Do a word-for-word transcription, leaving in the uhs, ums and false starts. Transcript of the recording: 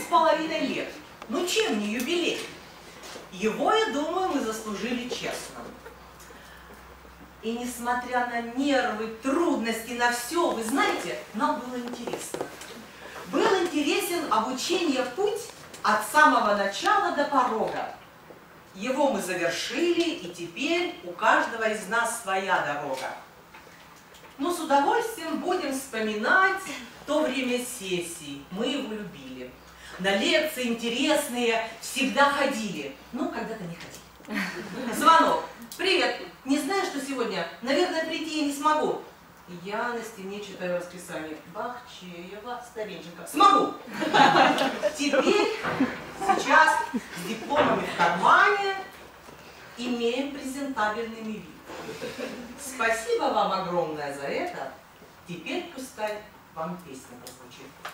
половиной лет. Ну чем не юбилей? Его, я думаю, мы заслужили честно. И несмотря на нервы, трудности, на все, вы знаете, нам было интересно. Был интересен обучение путь от самого начала до порога. Его мы завершили, и теперь у каждого из нас своя дорога. Но с удовольствием будем вспоминать то время сессий. Мы его любили. На лекции интересные всегда ходили. Ну, когда-то не ходили. Звонок. Привет. Не знаю, что сегодня. Наверное, прийти я не смогу. Я на стене читаю расписание. Бахчеева, Старенченко. Смогу. Теперь, сейчас, с дипломами в кармане, имеем презентабельный вид. Спасибо вам огромное за это. Теперь пускай вам песня прозвучит.